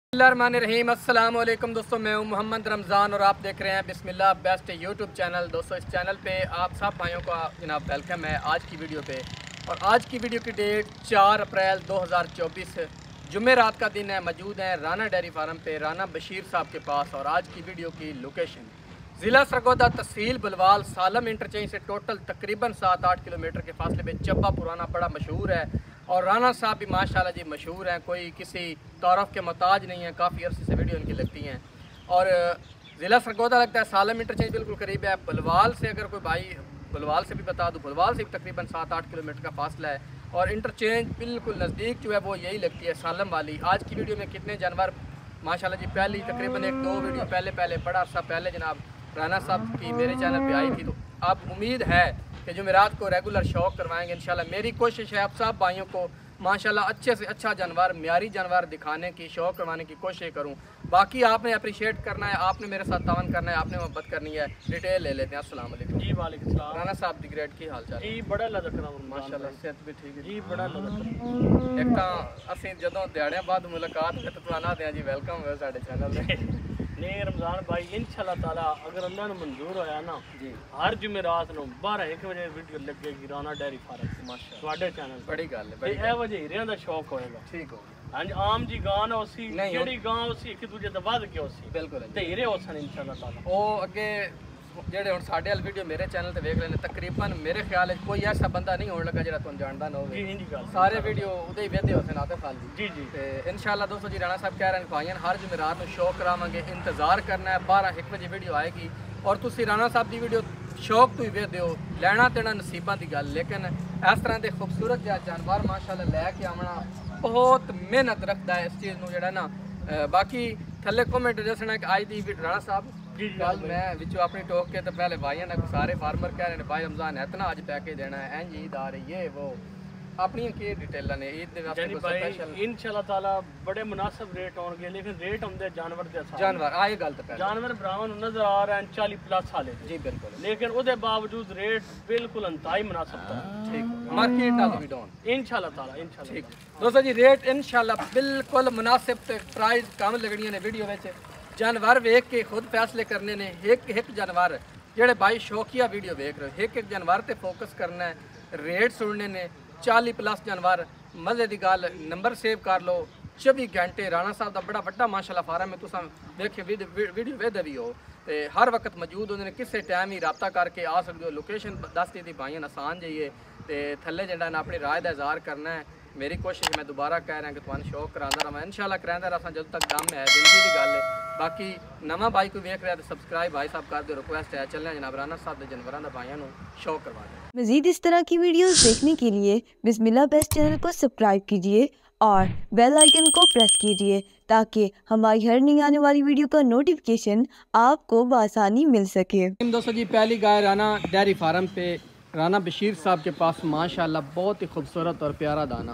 बिस्मिल्लाहिर्रहमानिर्रहीम। अस्सलाम वालेकुम दोस्तों, मैं हूं मोहम्मद रमज़ान और आप देख रहे हैं बिस्मिल्लाह बेस्ट यूट्यूब चैनल। दोस्तों, इस चैनल पे आप सब भाइयों का जनाब वेलकम है आज की वीडियो पे। और आज की वीडियो की डेट 4 अप्रैल 2024 जुम्मे रात का दिन है। मौजूद हैं राना डेयरी फार्म पे राना बशीर साहब के पास। और आज की वीडियो की लोकेशन ज़िला सरगोदा, तहसील बलवाल, सालम इंटरचेंज से टोटल तकरीबन 7-8 किलोमीटर के फासले पे चब्बा पुराना बड़ा मशहूर है। और राना साहब भी माशाल्लाह जी मशहूर हैं, कोई किसी तारफ़ के मोहताज नहीं है। काफ़ी अरसे से वीडियो इनकी लगती हैं। और ज़िला सरगोदा लगता है, सालम इंटरचेंज बिल्कुल करीब है। बलवाल से अगर कोई भाई, बलवाल से भी बता दूँ, बलवाल से भी तकरीबन 7-8 किलोमीटर का फासला है। और इंटरचेंज बिल्कुल नज़दीक जो है वो यही लगती है, सालम वाली। आज की वीडियो में कितने जानवर माशाल्लाह जी, पहली तकरीबन 1-2 वीडियो पहले बड़ा अर्सा पहले जनाब राना साहब की मेरे चैनल पे आई थी। तो अब उम्मीद है कि जुमेरात को रेगुलर शौक करवाएंगे इंशाल्लाह। मेरी कोशिश है आप सब भाइयों को माशाल्लाह अच्छे से अच्छा जानवर, म्यारी जानवर दिखाने की, शौक करवाने की कोशिश करूं। बाकी आपने अप्रिशिएट करना है, आपने मेरे साथ तावन करना है, आपने मोहब्बत करनी है। डिटेल ले लेते हैं। अस्सलाम वालेकुम जी। वालेकुम सलाम। राना साहब दी ग्रेड की हाल चाल जी बड़ा लग रहा माशाल्लाह, सेहत भी ठीक है जी बड़ा लग एक ਤਾਂ ਅਸੀਂ ਜਦੋਂ ਦਿਹਾੜਿਆਂ ਬਾਅਦ ਮੁਲਾਕਾਤ ਤੇ ਤੁਹਾਨੂੰ ਆਦੇ ਆ ਜੀ ਵੈਲਕਮ ਹੋ ਸਾਡੇ ਚੈਨਲ ਤੇ। नहीं रमजान भाई इंशाल्लाह ताला अगर अल्लाह ने मंजूर होया ना जी, हर जुमेरात ਨੂੰ 12-1 ਵਜੇ ਵੀਡੀਓ ਲੱਗੇਗੀ ਰਾਣਾ ਡੈਰੀ ਫਾਰਮ ਤੇ ਮਾਸ਼ਾਅੱਲਾ ਤੁਹਾਡੇ ਚੈਨਲ। ਬੜੀ ਗੱਲ ਹੈ, ਤੇ ਇਹ ਵਜੇ ਹੀਰਿਆਂ ਦਾ ਸ਼ੌਕ ਹੋਏਗਾ। ਠੀਕ ਹੋ ਹਾਂਜੀ, ਆਮ ਜੀ ਗਾਂ ਨਾ ਉਸੀ ਜਿਹੜੀ ਗਾਂ ਉਸੀ ਇੱਕ ਦੂਜੇ ਤੋਂ ਵੱਧ ਕੇ ਉਸੀ ਬਿਲਕੁਲ ਤੇ ਹੀਰੇ ਹੋਸਨ इंशाल्लाह ताला। ਉਹ ਅੱਗੇ ਜਿਹੜੇ ਹੁਣ ਸਾਡੇ ਵਾਲ ਵੀਡੀਓ ਮੇਰੇ ਚੈਨਲ ਤੇ ਵੇਖ ਰਹੇ ਨੇ, ਤਕਰੀਬਨ ਮੇਰੇ ਖਿਆਲ ਵਿੱਚ ਕੋਈ ਐਸਾ ਬੰਦਾ ਨਹੀਂ ਹੋਣ ਲੱਗਾ ਜਿਹੜਾ ਤੁਹਾਨੂੰ ਜਾਣਦਾ ਨਾ ਹੋਵੇ। ਜੀ ਗੱਲ ਸਾਰੇ ਵੀਡੀਓ ਉਹਦੇ ਹੀ ਵੇਖਦੇ ਹੋ ਸਨ ਆਤਿਫ ਖਾਨ ਜੀ ਜੀ। ਤੇ ਇਨਸ਼ਾਅੱਲਾ ਦੋਸਤੋ ਜੀ ਰਾਣਾ ਸਾਹਿਬ ਕਹਿ ਰਹੇ ਨੇ ਭਾਈਆਂ ਹਰ ਜੁਮੇਰਾਤ ਨੂੰ ਸ਼ੌਕ ਕਰਾਵਾਂਗੇ। ਇੰਤਜ਼ਾਰ ਕਰਨਾ ਹੈ, 12-1 ਵਜੇ ਵੀਡੀਓ ਆਏਗੀ। ਔਰ ਤੁਸੀਂ ਰਾਣਾ ਸਾਹਿਬ ਦੀ ਵੀਡੀਓ ਸ਼ੌਕ ਤੋਂ ਹੀ ਵੇਖਦੇ ਹੋ, ਲੈਣਾ ਦੇਣਾ ਨਸੀਬਾਂ ਦੀ ਗੱਲ। ਲੇਕਿਨ ਇਸ ਤਰ੍ਹਾਂ ਦੇ ਖੂਬਸੂਰਤ ਜਿਹਾ ਜਾਨਵਰ ਮਾਸ਼ਾਅੱਲਾ ਲੈ ਕੇ ਆਉਣਾ ਬਹੁਤ ਮਿਹਨਤ ਰੱਖਦਾ ਹੈ ਇਸ ਚੀਜ਼ ਨੂੰ ਜਿਹੜਾ ਨਾ। ਬਾਕੀ ਥੱਲੇ ਕਮੈਂਟ ਦੱਸਣਾ ਕਿ ਅੱਜ ਦੀ ਰਾਣਾ ਸਾਹਿਬ कल मैं विचो अपनी टोक के तो पहले भाई ने सारे फार्मर कह रहे हैं भाई रमजान है इतना अज पैकेज देना है, इंज ईद आ रही है वो अपनी की डिटेल ने ईद दे वास्ते कोई स्पेशल इंशाल्लाह ताला बड़े मुनासिब रेट होंगे। लेकिन रेट होंगे जानवर दे साथ जानवर आए गल तो जानवर ब्राउन नजर आ रहे हैं 40+ साल जी बिल्कुल। लेकिन उसके बावजूद रेट बिल्कुल अंतहाई मुनासिब था। ठीक मार्केट नाल भी डाउन इंशाल्लाह ताला इंशाल्लाह। ठीक दोस्तों जी, रेट इंशाल्लाह बिल्कुल मुनासिब ते प्राइस कम लगनी ने वीडियो में। जानवर वेख के खुद फैसले करने ने। एक जानवर जेड़े भाई शौकिया वीडियो वेख रहे हो, एक जानवर ते फोकस करना है। रेट सुनने ने 40+ जानवर मज़े की गल। नंबर सेव कर लो। 24 घंटे राणा साहब का बड़ा वड्डा माशाल्लाह फार्म है। तुम देखे वीडियो वेखदे भी हो तो हर वक्त मौजूद होंगे। किसी टाइम ही रबता करके आ सकते हो। लोकेशन दस दी भाइयों आसान जाइए तो थले जरा अपनी राय का इजहार करना है। मेरी कोशिश मैं दोबारा कह रहा कि तुम शौक करांदा रहा इंशाल्लाह करांदा रहा जब तक दम है, जिंदगी की गल है। बाकी नवा भाई कोई वेख रहा है तो सबसक्राइब भाई साहब कर दो। रिक्वेस्ट है चलने जनाब राना साहब के जानवरों का भाइयों शौक करवा दें। मज़ीद इस तरह की वीडियोस देखने के लिए बिस्मिल्लाह बेस्ट चैनल को सब्सक्राइब कीजिए और बेल आइकन को प्रेस कीजिए ताकि हमारी हर नई आने वाली वीडियो का नोटिफिकेशन आपको बआसानी मिल सके। दोस्तों जी, पहली गाय राना डेयरी फार्म पे राना बशीर साहब के पास माशाल्लाह बहुत ही खूबसूरत और प्यारा दाना।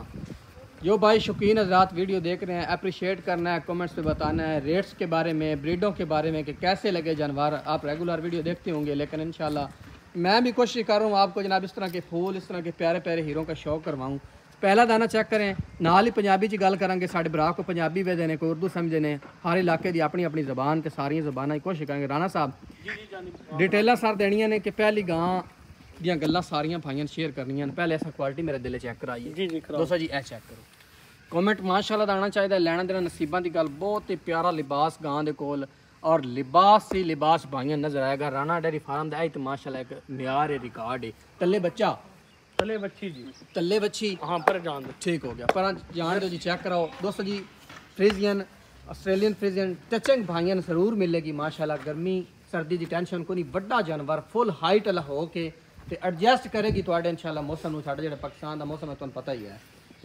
जो भाई शौकीन हज़रात वीडियो देख रहे हैं, अप्रिशिएट करना है, कमेंट्स पे बताना है रेट्स के बारे में, ब्रीडों के बारे में कि कैसे लगे जानवर। आप रेगुलर वीडियो देखते होंगे, लेकिन इंशाल्लाह मैं भी कोशिश कर रहा हूँ आपको जनाब इस तरह के फूल, इस तरह के प्यारे प्यारे हीरों का शौक करवाऊँ। पहला दाना चेक करें, नाल ही पंजाबी च गल करांगे। साढ़े भरा को पंजाबी वेदे ने, कोई उर्दू समझे ने, हर इलाके की अपनी अपनी ज़बान ते सारियां ज़बानां की कोशिश करेंगे। राना साहब डिटेलां सर देनियां ने कि पहली गां दियां गल्लां सारियां भाइयां शेयर करनियां। पहले ऐसा क्वालिटी मेरे दिल चेक कराइए दोस्तों जी, ए चेक करो। कमेंट माशाल्लाह आना चाहिए। लैना देना नसीबां की गल। बहुत ही प्यारा लिबास गां दे कोल और लिबास ही लिबास भाइयां नजर आएगा। राना डेयरी फार्म दा तो माशाल्लाह एक म्यार है, रिकॉर्ड है। तले बच्चा तले बच्ची जी, तले बच्ची हाँ पर जान दो। ठीक हो गया, पर जान दो जी। चेक कराओ दोस्तों जी, फ्रीजियन ऑस्ट्रेलियन फ्रीजियन टचिंग भाइयां जरूर मिलेगी माशाल्लाह। गर्मी सर्दी की टेंशन को नहीं। बड़ा जानवर फुल हाइट वाला हो के ते एडजस्ट करेगी तुहाडे इंशाल्लाह मौसम। साढ़े जो पाकिस्तान का मौसम है तुहानू पता ही है।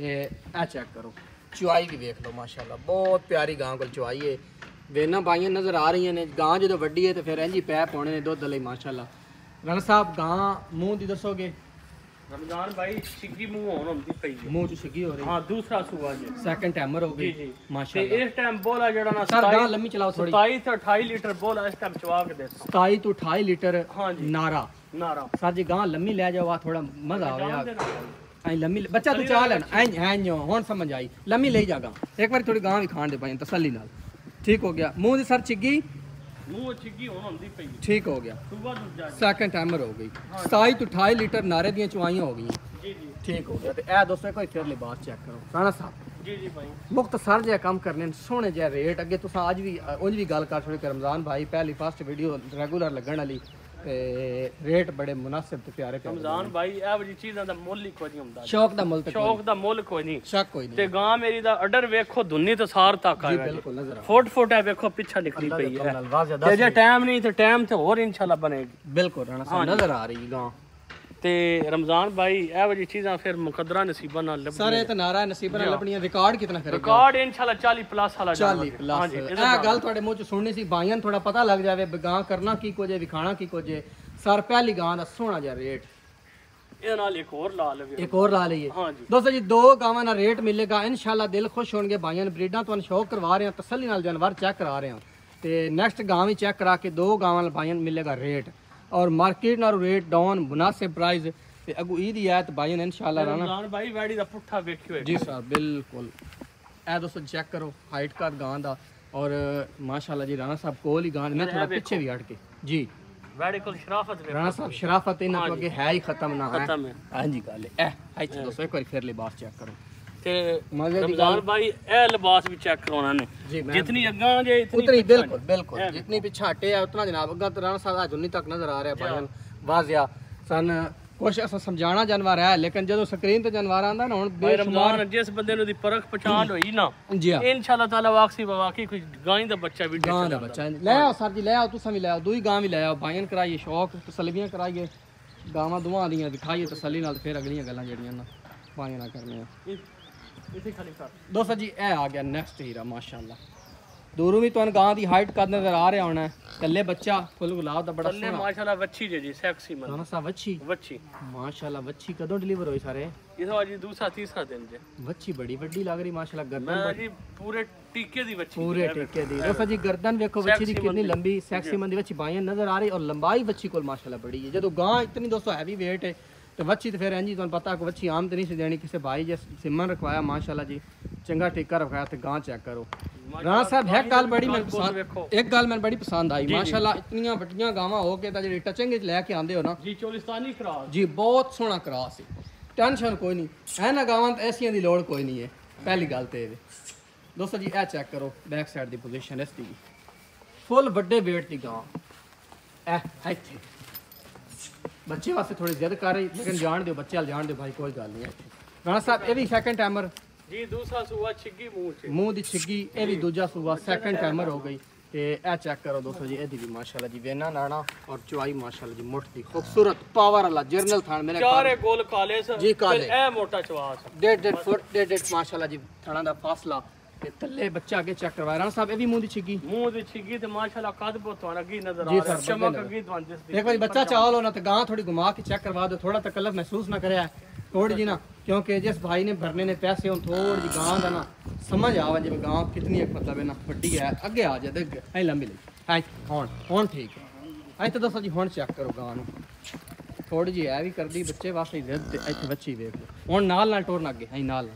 ए चेक करो, चुआई भी देख लो माशाल्लाह, बहुत प्यारी गां को चुआई है। वेना भाइयां नज़र आ रही ने। गां जो वड्डी है तो फिर इंज ही पैप होने ने दुध लई माशाल्लाह। राणा साहब गां मुँह की दसोगे? रमजान भाई छिगी मुंह होन होंदी पई है, मुंह च छिगी हो रही। हां दूसरा सूआ जी, सेकंड टाइमर हो गई माशाल्लाह। इस टाइम बोला जड़ा ना सर गां लम्मी चलाओ थोड़ी। 27 से 28 लीटर बोला इस टाइम चवा के दे। 27 तो 28 लीटर हां जी नारा नारा। सर जी गां लम्मी ले जाओ, थोड़ा मजा आवे। आई लम्मी बच्चा तू चाह लेना ऐं हुण समझ आई। लम्मी ले जागा एक बार थोड़ी गां भी खाण दे भाई तसल्ली नाल। ठीक हो गया। मुंह दी सर चिग्गी मुंह चिग्गी होंदी पई ठीक हो गया। सुबह दूजा सेकंड टाइमर हो गई। 27 तो 28 लीटर नारे दी चुआइयां हो गई जी जी ठीक हो गया। ते ए दोस्तों कोई फिर लिबास चेक करो राणा साहब जी जी भाई मुख्तसर जिहा काम करने सोहने जिहा रेट अगे तुसां अज भी उंज भी गल कर छोड़ी कि रमजान भाई पहली फर्स्ट वीडियो रेगुलर लगन वाली ते रेट बड़े मुनासिब ते प्यारे प्यारे रमजान भाई ਇਹ ਵਾਲੀ ਚੀਜ਼ਾਂ ਦਾ ਮੁੱਲ ਹੀ ਕੋਈ ਨਹੀਂ ਹੁੰਦਾ शौक दा मुल ते ਸ਼ੌਕ ਦਾ ਮੁੱਲ ਕੋਈ ਨਹੀਂ शक कोई ਤੇ नहीं ਗਾਂ ਮੇਰੀ ਦਾ ਆਰਡਰ ਵੇਖੋ ਦੁੰਨੀ ਤੋਂ ਸਾਰ ਤੱਕ जी ਆਇਆ बिल्कुल नजर आ ਫੁੱਟ ਫੁੱਟ ਹੈ ਵੇਖੋ ਪਿੱਛਾ ਨਿਕਲੀ ਪਈ ਹੈ वाज़ेह ਤੇ दस ਜੇ ਟਾਈਮ ਨਹੀਂ ਤੇ ਟਾਈਮ ਤੇ ਹੋਰ ਇਨਸ਼ਾਅੱਲਾ ਬਣੇਗੀ बिल्कुल राणा साहब नजर आ रही गां ਤੇ रमजान भाई ਇਹ ਵਾਲੀ ਚੀਜ਼ਾਂ ਫਿਰ ਮੁਕੱਦਰਾਂ ਨਸੀਬਾਂ ਨਾਲ ਲੱਭ सारे ते नारा नसीब नाल अपनी रिकॉर्ड कितना करेगा ਰਿਕਾਰਡ ਇਨਸ਼ਾਅੱਲਾ 40 ਪਲੱਸ ਵਾਲਾ 40 प्लस ਇਹ ਗੱਲ ਤੁਹਾਡੇ ਮੂੰਹ ਚ ਸੁਣਨੀ ਸੀ ਬਾਈਆਂ ਨੂੰ ਥੋੜਾ ਪਤਾ ਲੱਗ ਜਾਵੇ ਗਾਂ ਕਰਨਾ ਕੀ ਕੁਝ ਹੈ ਵਿਖਾਣਾ ਕੀ ਕੁਝ ਹੈ ਸਰ ਪਹਿਲੀ ਗਾਂ ਦਾ ਸੋਹਣਾ ਜਿਹਾ ਰੇਟ ਇਹ ਨਾਲ ਇੱਕ ਹੋਰ ਲਾ ਲਵੇ एक और ला लीजिए ਹਾਂਜੀ दोस्तों जी दो गावां का रेट मिलेगा इंशाल्लाह दिल खुश होंगे भाइयों ने ब्रीडां तो शौक करवा रहे हैं तसल्ली नाल जानवर चेक करा रहे हैं तो नेक्स्ट गांव ही चेक करा के दो गावां भाइयों ने मिलेगा रेट और मार्केट नाल रेट डाउन मुनासिब प्राइस ते अगू ईद ही है तो भाइयों ने इंशाल्लाह राना रमजान भाई वैड़ी ਦਾ ਪੁੱਠਾ ਵੇਖਿਓ जी सर बिल्कुल ए दोस्तों चेक करो हाइट का गां दा और माशाल्लाह जी राणा साहब कोल ही गां मैं थोड़ा पीछे भी हट के जी ਵੈੜੀ ਕੋਲ ਸ਼ਰਾਫਤ ਵੇਖੋ राणा साहब शराफत इन्हां तो आगे है ही खत्म ना है ਖਤਮ ਹੈ हां जी गल है अच्छा दोस्तों एक बार फिर लिबास चेक करो ਤੇ मजे दी रमजान भाई ਇਹ ਲਿਬਾਸ ਵੀ ਚੈੱਕ ਕਰਾਉਣਾ ਨੇ जी मैं जितनी अग्गा जे इतनी उतनी पिछा बिल्कुल बिल्कुल जितनी पीछे हटे है उतना जनाब अग्गा तो राणा साहब जुन्नी तक नजर आ रहा है भाईजान वाजिया सन कुछ असा समझाना जानवर है लेकिन जो स्क्रीन ते जानवर आंदा ना हुन भाई रमजान जिस बंदे ਨੂੰ ਦੀ ਪਰਖ ਪਛਾਣ ਹੋਈ ਨਾ जी हां इंशाल्लाह ताला वाकसी वाकई कोई गां ਦਾ ਬੱਚਾ ਵੀ गां दा बच्चा ले आओ सर जी ले आओ तुसा भी ले आओ दुई गां भी ले आओ भाईन कराइए शौक तसल्लियां कराइए गावां दुआं दियां दिखाइए तसल्ली नाल फिर अगलियां गल्लां जेड़ियां ना भाईन ना करने इथे खाली कर दोस्तों जी ए आ गया नेक्स्ट हीरा माशाल्लाह दूरों भी तुहानू गां दी हाइट कद नजर आ रहा होना है कल्ले बच्चा फुल गुलाब दा बड़ा तल्ले माशाल्लाह वच्छी जी सेक्सी मन राणा साहब वच्छी वच्छी माशाल्लाह वच्छी कदों डिलीवर होई सारे ये तो आज दूसरा तीसरा दिन जे वच्छी बड़ी वड्डी लग रही माशाल्लाह गर्दन मैं बड़ी जी पूरे टीके दी वच्छी पूरे टेके दी देखो जी गर्दन देखो वच्छी दी कितनी लंबी सेक्सी मंदी वच्छी बाइयां नजर आ रही और लंबाई वच्छी कोल माशाल्लाह बड़ी है जदों गां इतनी दोस्तों हैवी वेट है तो वच्छी तो फिर इंजी तुहानू पता कि वच्छी आम तो नहीं सी देनी किसी भाई जे सिमन रखवाया माशाल्लाह जी चंगा टीका रखवाया तो गां चेक करो राणा साहब है गल बड़ी मैं पसंद एक गल मैं बड़ी पसंद आई माशाल्लाह इतनी वड्डियां गावां हो के जेडी टचिंग च लैके आंदे हो ना जी चोलिस्तानी क्रॉस जी बहुत सोहना क्रॉस है टेंशन कोई नहीं है ना गावां ऐसियां दी लोड़ कोई नहीं है पहली गल तो दोस्तों जी ए चेक करो बैक साइड दी पोजीशन इसकी फुल वड्डे वेट दी गां ए इत्थे बच्चे वास्ते थोड़ी जिद कर रही लेकिन जान दो बच्चे जान दो भाई कोई गल नहीं है राणा साहब ये भी सेकंड टाइमर जी दूसरा सूआ छिग्गी मुंह च मुंह दी छिग्गी ये भी दूजा सूबा सेकंड टाइमर हो गई ते ए चेक करो दोस्तों जी एदी भी माशाल्लाह जी वेना नाना और चुआई माशाल्लाह जी मुठ दी खूबसूरत पावर वाला जर्नल थान मेरे चारे गोल काले से जी काले ए मोटा चवास 1.5 फुट 1.5 माशाल्लाह जी थाना दा फासला ते तल्ले बच्चा आगे चेक करवाया राणा साहब ये भी मुंह दी छिग्गी मुंह दी छिग्गी ते माशाल्लाह कद बहुत अगी नजर आ जी रहा है सर, चमक बदल अगी तुहान जिस एक बार बच्चा चाहो लो ना तो गां थोड़ी घुमा के चेक करवा दो थोड़ा तकल्लफ महसूस ना करे थोड़ी जी ना क्योंकि जिस भाई ने भरने ने पैसे उन थोड़ी जी गां दा ना समझ आवे जिवें गां कितनी एक मतलब है ना वड्डी है अगे आ जाए देख ऐ लंबी लगी हां हुन ठीक है ऐ तो दोस्तों जी हुन चेक करो गां नु थोड़ी जी है भी कर दी बच्चे वास्ते जिद ते इत्थे बच्ची देख लो हुन नाल टोरना अगे ऐ नाल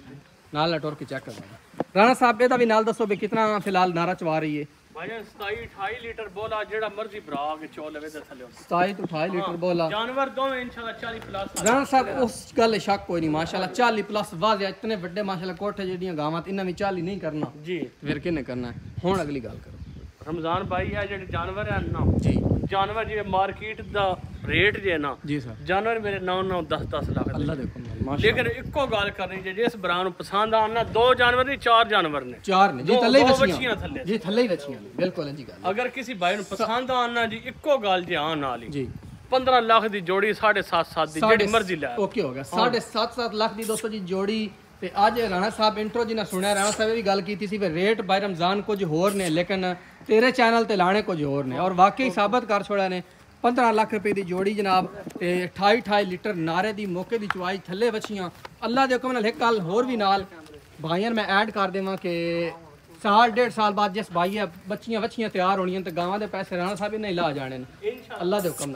टोर के चेक करवा राणा साहब एदा भी नाल दसो भी कितना फिलहाल नारा चवा रही है भाई 27 28 लीटर बोला जेड़ा मर्जी भरा के चो लवे ते थले 27 तो 28 लीटर बोला जानवर दोवें इंशाल्लाह 40 प्लस राणा साहब उस गल शक कोई नहीं माशाल्लाह 40 प्लस वाजिया इतने बड़े माशाल्लाह कोठे जेडियां गावां इन्हां भी 40 नहीं करना जी फिर किने करना है हुन अगली गल करो रमजान भाई है जेडे जानवर है ना जी जानवर जी मार्केट दा रेट जे ना जी सर जानवर मेरे 9 10 10 लाख अल्लाह देखो माशाल्लाह लेकिन इको गल करनी जे जिस भरा नु पसंद आना दो जानवर नहीं चार जानवर ने चार ने जी थल्ले ही दो बचियां बच्चियां थल्ले जी थल्ले ही बचियां ने बिल्कुल जी गल अगर किसी भाई नु पसंद आना जी इको गल ध्यान नाल ही जी 15 लाख दी जोड़ी 7.5 दी जेडी मर्जी ले ओके हो गया 7.5 लाख दी दोस्तों जी जोड़ी ते आज राणा साहब इंट्रो जी ने सुनिया राणा साहब भी गल की सी रेट बाय रमजान कुछ होर ने लेकिन तेरे चैनल ते लाने कुछ होर ने और वाकई साबित कर छोड़ा ने 15 लाख रुपए की जोड़ी जनाब ते 28 लीटर नारे दी मौके दी चुवाई थल्ले बछियां अल्लाह दे हुक्म नाल एक गल होर भी नाल भाईयां मैं ऐड कर देवां कि साल 1.5 साल बाद जिस भाई बच्चियां तैयार होनियां ते गावां दे पैसे राणा साहब ने ला जाने अल्लाह दे हुक्म नाल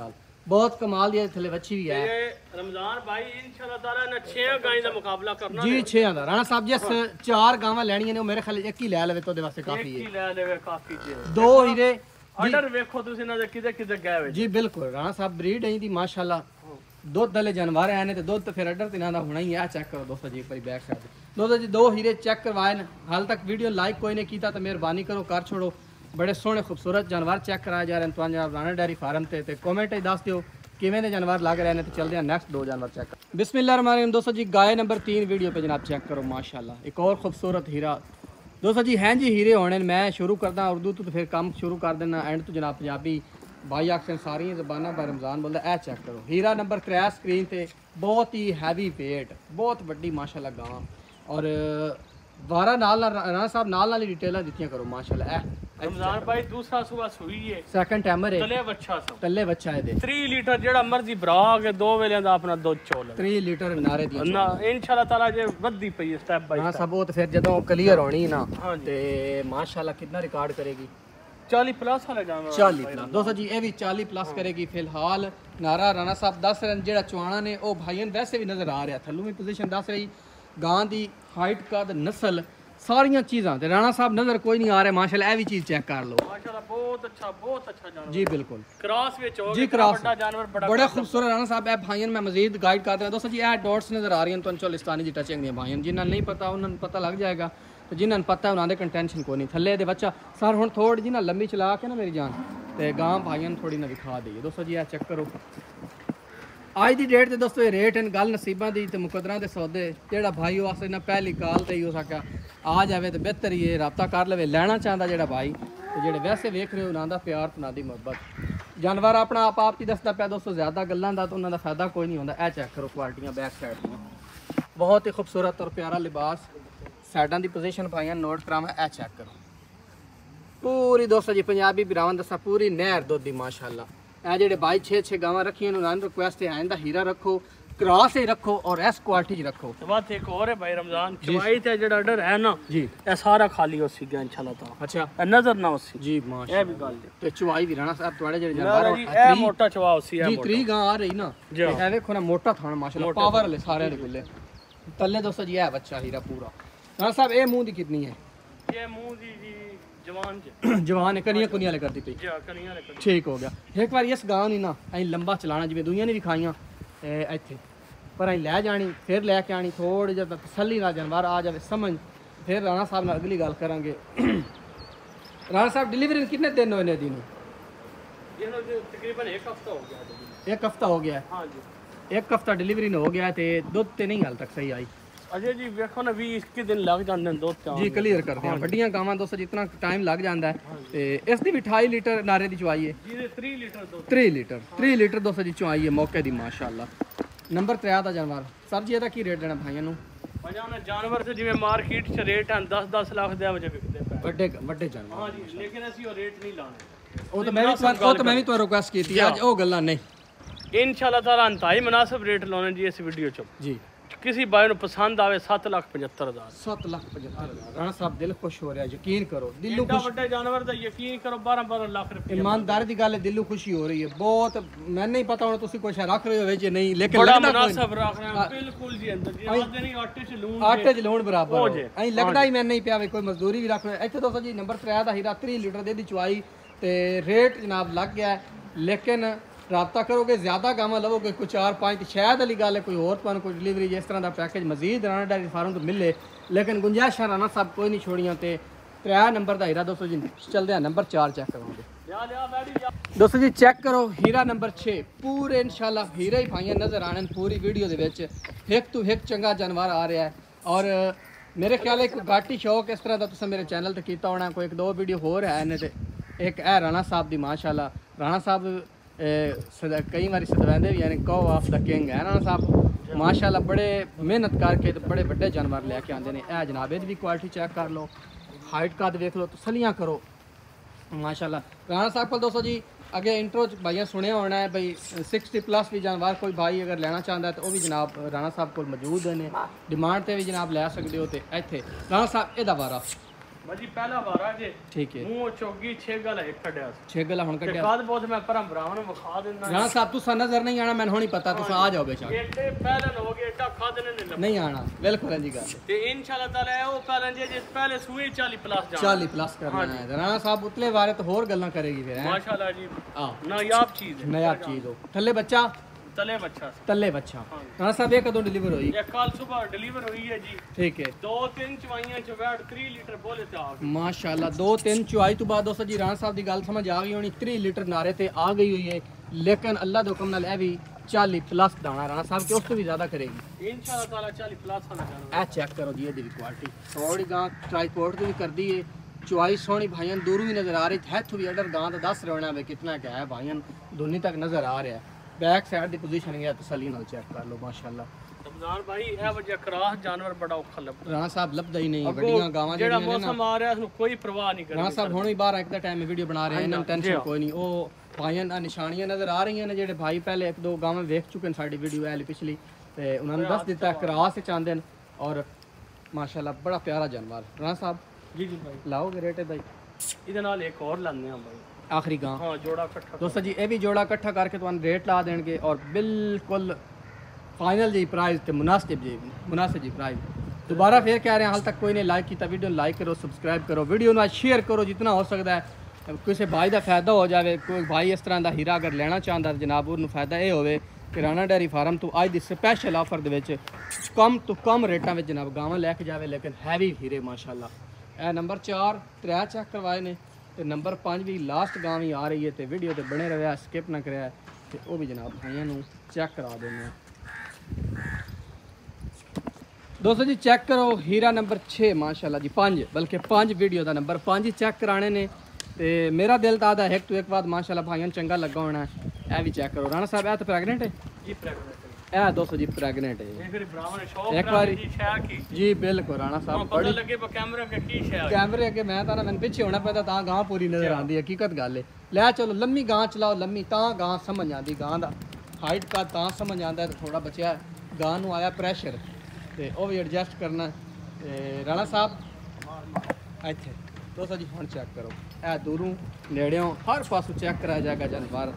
बहुत कमाल दी थले बच्ची भी है। ये रमजान भाई इंशाल्लाह ताला ने 6 गाय का मुकाबला करना जी 6 दा राणा साहब जिस 4 गावां लेणियां ने मेरे ख्याल एक ही ले लेवे तो दे वास्ते काफी एक है। ही ले लेवे काफी जी। दो हीरे ऑर्डर देखो तुसी ना किदे किदे गए वे जी बिल्कुल राणा साहब ब्रीड है दी माशाल्लाह दुध दले जानवर है ने ते दुध तो फिर अडर तिना दा होना ही है। चेक करो दोस्तों जी एक बारी बैक साइड दोस्तों जी 2 हीरे चेक करवाए न हाल तक वीडियो लाइक कोई ने कीता तो मेहरबानी करो कर छोड़ो। बड़े सोहने खूबसूरत जानवर चेक कराए जा रहे हैं तुहां राणा डेयरी फार्म ते कमेंट दस दियो किवें दे जानवर लग रहे हैं। तो चलते हैं नेक्स्ट 2 जानवर चेक कर। बिस्मिल्लाहिर्रहमानिर्रहीम दोस्तों जी गाय नंबर 3 वीडियो पे जनाब चेक करो माशाल्लाह एक और खूबसूरत हीरा दोस्तों जी हैं जी हीरे होने मैं शुरू करदा उर्दू तो फिर काम शुरू कर देना एंड तो जनाब पंजाबी भाई आखिर सारियां ज़बानां पर रमज़ान बोलदा ए चेक करो हीरा नंबर 3 स्क्रीन ते बहुत ही हैवी वेट बहुत वड्डी माशाल्लाह गां और वारा नाल राणा साहब नाल ही डिटेलां दित्तियां करो माशाल्लाह ए रमजान भाई दूसरा सुबह सुई है सेकंड टाइमर है तले बच्चा सब तल्ले बच्चा है दे 3 लीटर जेड़ा मर्जी भरा के 2 वेले दा अपना दुध चोल 3 लीटर नारे दी ना इंशाल्लाह ताला जे वद्दी पई स्टेप बाय राणा साहब वो तो फिर जदों क्लियर होनी ना हाँ जी। ते माशाल्लाह कितना रिकॉर्ड करेगी 40 प्लस वाले जानवर 40 प्लस दोस्तों जी ये भी 40 प्लस करेगी फिलहाल नारा राणा साहब दस रन जेड़ा चुआना ने ओ भाईन वैसे भी नजर आ रहा थल्लू भी पोजीशन दस रही गां दी हाइट कद नस्ल सारियां चीज़ां ते राणा साहब नजर कोई नहीं आ रहा माशाल्लाह ये भी चीज़ चेक कर लो माशाल्लाह बहुत अच्छा जानवर जी बिल्कुल क्रॉस विच हो जी गया क्रॉस बड़ा जानवर बड़ा खूबसूरत राणा साहब ए भाईन मैं मजीद गाइड कर रहा दोस्तों जी ए डॉट्स नजर आ रही हैं तो चोलिस्तानी जी टचिंग दी भाईन जिन्हें नहीं पता उन्हें पता लग जाएगा तो जिन्हें पता है उन्होंने कंटेंशन को नहीं थले दे बच्चा सर हुण थोड़ी जी ना लंबी चला के ना मेरी जान ते गां भाईन थोड़ी ना दिखा दी दोस्तों जी ए चेक करो आज की डेट से दोस्तों ये रेट हैं गल नसीबा की तो मुकदरा के सौदे जोड़ा भाई वास्ते ना पहली कॉल तो ही हो सका आ जाए तो बेहतर ही है रबता कर ले लेना चाहता जोड़ा भाई तो जोड़े वैसे वेख रहे हो उन्होंने प्यार तो उन्होंने मुहब्बत जानवर अपना आप ही दसता पाया दोस्तों ज़्यादा गल्लां दा तो उन्होंने फायदा कोई नहीं होता। चेक करो क्वालिटियाँ बैक साइड दी बहुत ही खूबसूरत और प्यारा लिबास साइडों की पोजीशन भाइयों नोट करावा ए चेक करो पूरी दोस्तों जी पंजाबी बिरावन दसा पूरी नहर दुध दी माशाल्लाह ए जेडे भाई 6 गावां रखी उन्होंने रिक्वेस्ट है आइंदा हीरा रखो क्रॉस ही रखो और एस क्वालिटी रखो। तो बात एक और है भाई रमजान चवाई ते जेड़ा ऑर्डर है ना जी ये सारा खाली होसी गया इंशाल्लाह ताला अच्छा ए नजर ना होसी जी माशाल्लाह ये भी गल है तो चुवाई भी राणा साहब थोड़े जेडे यार जानवर जी ए मोटा चवा होसी है जी 3 गां आ रही ना जी। ए देखो ना मोटा थाना माशाल्लाह पावर वाले सारे दे गुल्ले तल्ले दोस्तों जी है बच्चा हीरा पूरा राणा साहब ए मुंह दी कितनी है ये मुंह जी जवान जी जवान है कनिया कुनिया ले करती पई जी कनिया ले ठीक हो गया एक बार इस गांव नहीं ना अं लंबा चलाना जिवें दुनिया ने भी खाइयां इत्थे पर अं लै जानी फिर लैके आनी थोड़ी जब तसल्ली ना जानवर आ जाए समझ फिर राणा साहब नाल अगली गल करांगे। राणा साहब डिलीवरी कितने दिन होने दिन ये तकरीबन 1 हफ्ता हो गया 1 हफ्ता हो गया है। हां जी 1 हफ्ता डिलीवरी हो गया तो दुध तो नहीं हाल तक सही आई अजय जी देखो ना 20-21 दिन लग जाते हैं दुध जी क्लियर करते हैं वड्डियां गावां दोस्तों जितना टाइम लग जाता है तो इसकी भी 28 लीटर नारे की चुवाई है जी 3 लीटर दुध 3 लीटर दोस्तों जी चुवाई है मौके की माशाल्लाह। नंबर 3 का जानवर सर जी ਇਹਦਾ ਕੀ ਰੇਟ ਦੇਣਾ ਭਾਈਆਂ ਨੂੰ भाईजान जानवर से जिवें मार्केट च रेट हैं 10-10 लाख दे वजह विकदे पे ਵੱਡੇ जानवर हां जी लेकिन ਅਸੀਂ ਉਹ रेट नहीं लाने ਉਹ ਤਾਂ ਮੈਂ ਵੀ ਤੁਹਾਨੂੰ ਰਿਕੁਐਸਟ ਕੀਤੀ ਅੱਜ ਉਹ ਗੱਲਾਂ ਨਹੀਂ इंशाल्लाह ताला इंतहाई मुनासिब रेट लाने जी इस वीडियो च जी किसी भाई ਨੂੰ पसंद आवे 7,75,000 7,75,000 राणा साहब दिल खुश हो रहा है यकीन करो दिलों इतना खुश बड़े जानवर ਦਾ ਯਕੀਨ ਕਰੋ 12-12 ਲੱਖ ਰੁਪਏ ईमानदारी की गल है दिलों खुशी हो रही है बहुत मैं नहीं पता हूं तुसी कुछ रख रहे हो जे नहीं लेकिन बड़ा लगदा कोई मुनासिब रख रहे हैं बिल्कुल जी अंदर जी आते नहीं आटे च लून आटे च लूण बराबर हो हो जे। ऐ लगदा ही मैं नहीं पिया कोई मजदूरी भी रख रहे ਇੱਥੇ दोस्तों जी नंबर 3 ਦਾ ਹੀਰਾ 3 लीटर ਦੇ ਦੀ ਚੁਆਈ ਤੇ रेट जनाब लग गया है लेकिन रबता करोगे ज़्यादा गावां लवोगे कोई 4-5 शायद वाली गल है कोई और तुहानू कोई डिलीवरी जिस तरह का package Majeed Rana dairy farm तो मिले लेकिन गुंजाइश राणा साहब कोई नहीं छोड़ियां ते 3 नंबर का हीरा दोस्तों जी चलते हैं नंबर 4 चेक करोगे दोस्तों जी चेक करो हीरा नंबर 6 पूरे इंशाल्लाह हीरा ही पाइयां नजर आने पूरी वीडियो दे विच एक तो एक चंगा जानवर आ रहा है और मेरे ख्याल है कोई घाटी शौक इस तरह का तुम मेरे चैनल ते कीता होना कोई 1-2 वीडियो होर है ने ते एक है राणा साहब दी माशाल्लाह राणा साहब कई बार सदवैंदे भी यानी कौ ऑफ द किंग है राणा साहब माशाल्लाह बड़े मेहनत करके तो बड़े बड़े जानवर लैके आते हैं ए जनाब भी क्वालिटी चेक कर लो हाइट का देख लो तसलियाँ करो माशाल्लाह। राणा साहब को दोस्तों जी अगे इंट्रो भाइयों सुने होना है भाई 60 प्लस भी जानवर कोई भाई अगर लेना चाहता है तो वह भी जनाब राणा साहब को मौजूद ने डिमांड से भी जनाब लै सकते हो तो इत्थे राणा साहब एदा वारा भाजी पहला वारा जे ठीक है मुंह चोगी 6 गल एक कड्या 6 गला हुन ते कड्या बाद बहुत मैं परम भरावां नु विखा देना राणा साहब तुसा नजर नहीं आना मैंने होनी पता तुसा आ जाओ बेशक एटे पहले हो गए एटा खादने नहीं आना बिल्कुल जी गल ते इंशाल्लाह ताला ओ पहले जे पहले सुई 40 प्लस जाना 40 प्लस करना है राणा साहब उतले बारे तो होर गल्ला करेगी फिर माशाल्लाह जी हां नायाब चीज है नायाब चीज हो थल्ले बच्चा तले बच्चा तले बच्चा राणा साहब ये कदों डिलीवर हुई ये कल सुबह डिलीवर हुई है जी ठीक है 2-3 चवाइयां च बैठ 3 लीटर बोले ते आ गई माशाल्लाह 2-3 चुआई तो बाद दोस्तों जी राणा साहब की गल समझ आ गई होनी 3 लीटर नारे ते आ गई हुई है लेकिन अल्लाह दे हुक्म नाल ए भी 40 प्लस दाना राणा साहब के उस तो भी ज्यादा करेगी इंशाल्लाह ताला 40 प्लस होना चाहिए ए चेक करो जी ये दी क्वालिटी थोड़ी गां ट्रांसपोर्ट भी कर दी है चुआई सोनी भाईयन दूर भी नजर आ रही है भी अडर गां दा 10 रहना है कितना क्या है भाईयन दोनी तक नजर आ रहा है बैक साइड दी पोजीशनिंग है तसल्ली नाल चेक कर लो माशाल्लाह रमजान भाई ए वजह क्रास जानवर बड़ा औखा लगदा राणा साहब लभदा ही नहीं बड़ियां गावां जेड़ा मौसम आ रहा है उसनु कोई परवाह नहीं करनी राणा साहब हुण भी बाहर एक दा टाइम वीडियो बना रहे हैं इन्हां टेंशन कोई नहीं ओ भाईयन निशानियां नजर आ रही हैं ने जेड़े भाई पहले एक दो गावां देख चुके हैं साडी वीडियो वाली पिछली ते उन्हां ने दस दिता क्रास च आंदे और माशाल्लाह बड़ा प्यारा जानवर राणा साहब जी जी भाई लाओगे रेट भाई इहदे नाल एक और लाने हैं भाई आखिरी गां हाँ जोड़ा इकट्ठा दोस्तों जी ये भी जोड़ा इकट्ठा करके तुहानू रेट ला देंगे और बिल्कुल फाइनल जी प्राइस ते मुनासिब जी प्राइस दोबारा फिर कह रहे हैं हाल तक कोई नहीं लाइक किया वीडियो लाइक करो सब्सक्राइब करो वीडियो ना शेयर करो जितना हो सकता है किसी भाई का फायदा हो जाए कोई भाई इस तरह का हीरा अगर लेना चाहता है जनाब उन्होंने फायदा ये होवे कि राणा डेयरी फार्म तो अज की स्पैशल ऑफर के कम तो कम रेटा में जनाब गावां लैके जाए लेकिन हैवी हीरे माशाल्लाह। ए नंबर 4 3 चेक करवाए ने तो नंबर 5 भी लास्ट गांव ही आ रही है तो वीडियो तो बने रहा स्किप ना कराया तो वह भी जनाब भाइयों चेक करा देने। दोस्तों जी चेक करो हीरा नंबर 6 माशाल्लाह जी 5 बल्कि 5 वीडियो का नंबर 5 ही चेक कराने ने ते मेरा दिल तो आता एक तो एक बाद माशाल्लाह भाइयों चंगा लगा होना है। ए भी चेक करो राणा साहब ए तो प्रेगनेंट है जी प्रेगनेंट ए दोस्तों जी प्रेगनेंट है ये फिर ब्राह्मण ने शौक एक बार जी शय की जी बिल्कुल राणा साहब पता लगे पर कैमरे के की शय कैमरे अगे मैं तां मैंने पीछे होना पैदा तां गां पूरी नजर आंदी हकीकत गल है ले चलो लम्मी गां चलाओ लम्मी तां गां समझ आंदी गां दा हाइट का तां समझ आंदा है थोड़ा बचिया गां नूं आया प्रैशर ते ओ भी एडजस्ट करना ते राणा साहब इत्थे दोस्तों जी हुण चेक करो ए दूरों नेड़ियों हर पासों चेक कराया जाएगा जानवर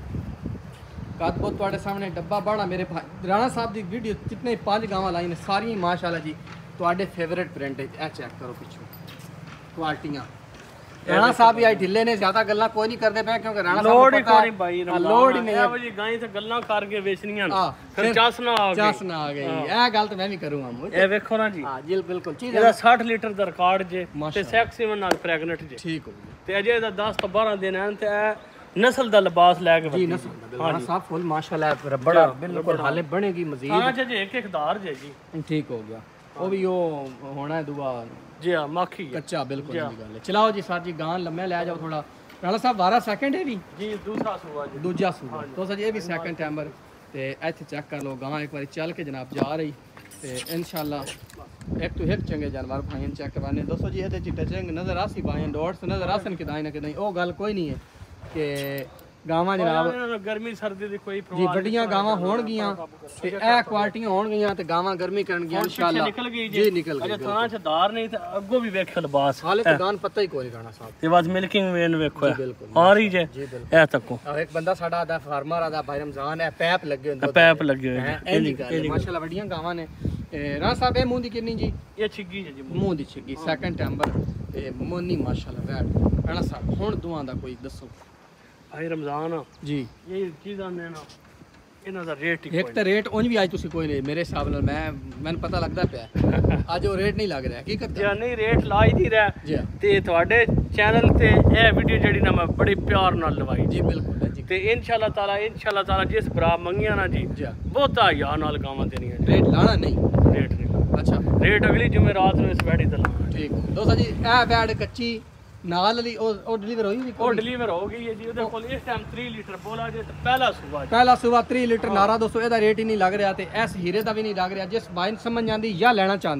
कद बहुत तुहाडे सामने डब्बा बड़ा मेरे भाई राणा साहब की वीडियो जितने 5 गावां लाई ने सारी माशाल्लाह जी तुहाडे फेवरेट प्रिंट है चेक करो पिछू क्वालिटियां राणा साहब भी आई ढिले ने ज्यादा गल्ला कोई नहीं करते पे क्योंकि राणा साहब लोड ही कोई भाई लोड ही नहीं है भाई गाय से गल्ला करके बेचनियां हां फिर चासना आ गई चासना आ गई ए गल तो मैं भी करूंगा मुझे ए देखो ना जी हां जी बिल्कुल चीज ਇਹਦਾ 60 ਲੀਟਰ ਦਾ ਰਿਕਾਰਡ ਜੇ ਤੇ माशाल्लाह ਸੈਕਸੀ ਨਾਲ ਪ੍ਰੈਗਨੈਂਟ ਜੇ ठीक हो गया ਤੇ ਅਜੇ ਇਹਦਾ 10 ਤੋਂ 12 ਦਿਨ ਹਨ ਤੇ ਇਹ ਨਸਲ ਦਾ ਲਿਬਾਸ ਲੈ ਕੇ जी नस्ल राणा साहब फुल माशाल्लाह बड़ा बिल्कुल हाले बनेगी मजीद हां जे एक एक दार जे जी ठीक हो गया वो भी वो होना है दुआ जी हां माखी है कच्चा बिल्कुल नहीं गल है चलाओ जी सर जी गां लम्बे ले जाओ थोड़ा राणा साहब 12 सेकंड है भी जी दूसरा सूबा जी दूजा सूबा तो सर ये भी सेकंड टाइमर ते इत्थे चेक कर लो गां एक बार चल के जनाब जा रही ते इंशाल्लाह एक तो एक चंगे जानवर भाईन चेक करवाने दोस्तों जी ये चिट्टे चंग नजर आसी भाईन डॉट्स नजर आसन कि दाई ना कि ओ गल कोई नहीं है कि गावां जनाब गर्मी सर्दी दी कोई जी बड़ियां गावां होणगियां ते ए क्वालिटियां होणगियां ते गावां गर्मी करनगियां इंशाल्लाह निकल गई जी निकल अजे गई थां च दार नहीं ते अग्गो भी वेख लिबास हाले तो गान पता ही कोई राणा साहब ते बस मिल्किंग वेन वेखो बिल्कुल आ रही जे जी ए तको एक बंदा साडा आदा फार्मर आदा भाई रमजान है पैप लगे हुंदे पैप लगे हुए हैं एनी गल माशाल्लाह बड़ियां गावां ने राणा साहब ए मुंह दी किन्नी जी ये छिग्गी जे जी मुंह दी छिग्गी सेकंड टाइमर ते मोनी माशाल्लाह वैट राणा साहब हुण दुआं दा कोई दसो भाई रमजान जी ये चीज़ां ने ना इन्हां दा रेट ही एक तो रेट उंज भी आज तुसी कोई नहीं मेरे हिसाब नाल मैंने पता लगदा पिया आज वो रेट नहीं लग रहा हकीकत जे नहीं रेट लाई दी रहा जी ते ਤੁਹਾਡੇ ਚੈਨਲ ਤੇ ਇਹ ਵੀਡੀਓ ਜਿਹੜੀ ਨਾ ਮੈਂ ਬੜੀ ਪਿਆਰ ਨਾਲ ਲਵਾਈ जी बिल्कुल जी ਤੇ ਇਨਸ਼ਾਅੱਲਾ ਤਾਲਾ ਜਿਸ ਭਰਾ ਮੰਗੀਆਂ ਨਾ ਜੀ जी ਬਹੁਤਾ ਯਾਰ ਨਾਲ ਗਾਵਾਂ ਦੇਣੀਆਂ रेट लाना नहीं ਰੇਟ ਨਹੀਂ अच्छा ਰੇਟ ਅਗਲੀ ਜੁਮੇਰਾਤ ਨੂੰ ਇਸ ਵੈੜੀ ਤੇ ਲਾਵਾਂਗੇ ठीक दोस्तों जी ए बैड कच्ची नाल वाली ओ डिलीवर होई नहीं ਉਹ ਡਿਲੀਵਰ ਹੋ ਗਈ ਹੈ ਜੀ ਉਹਦੇ ਕੋਲ ਇਸ ਟਾਈਮ 3 ਲੀਟਰ ਬੋਲਾ ਜੇ ਤੇ ਪਹਿਲਾ ਸੂਬਾ ਜੀ पहला सुबह 3 लीटर नारा दोस्तों ਇਹਦਾ ਰੇਟ ਹੀ ਨਹੀਂ ਲੱਗ ਰਿਹਾ ਤੇ ਇਸ ਹੀਰੇ ਦਾ ਵੀ ਨਹੀਂ ਲੱਗ ਰਿਹਾ ਜਿਸ ਬਾਈਨ ਸਮਝ ਜਾਂਦੀ ਜਾਂ ਲੈਣਾ ਚਾਹੁੰਦਾ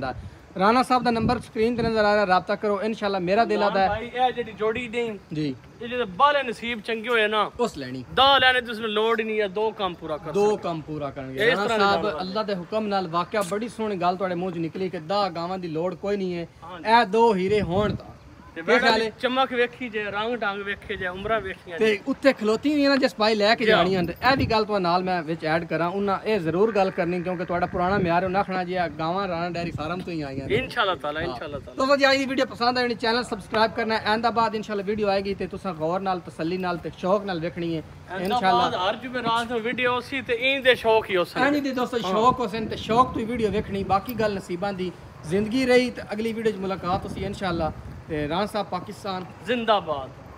राणा साहब का नंबर स्क्रीन पर नजर आ रहा है, रब्ता करो इंशाल्लाह। मेरा दिल आता है भाई ये जेडी जोड़ी दे जी, ये जो बाले नसीब चंगे होए ना उस लेनी दा लेने तुस लोड ही नहीं है, दो काम पूरा कर दो काम पूरा करनगे। इस राणा तरह साहब दा अल्लाह के हुक्म नाल वाकया बड़ी सोहनी गल तुहाडे मूंह च निकली कि दा गावां दी लोड़ कोई नहीं है, ए दो हीरे होण ता ते बेड़ा दी चमक वेखी जे, रंग ढंग वेखे जे, उमरा वेखियां ते उत्थे खलोती हुई ना जिस पाई लैके जानी है, ए भी गल तुहाडे नाल मैं विच ऐड करा, उन्हां ए जरूर गल करनी क्योंकि तुहाडा पुराना म्यार उन्हां आखना जी गावां राणा डेयरी फार्म तो ही आईयां ने इंशाल्लाह ताला, इंशाल्लाह ताला। तो जी आज दी वीडियो पसंद आई चैनल सब्सक्राइब करना है, आंदा बाद इंशाल्लाह वीडियो आएगी ते तुसां गौर नाल तसल्ली नाल ते शौक नाल वेखनी है इंशाल्लाह। हर जुमेरात नु वीडियो उसी ते इन दे शौक ही उसी ऐनी दी दोस्तों शौक होसन ते शौक तो वीडियो वेखनी, बाकी गल नसीबां दी जिंदगी रही ते अगली वीडियो च मुलाकात होसी इंशाल्लाह। ते राणा साहब पाकिस्तान जिंदाबाद।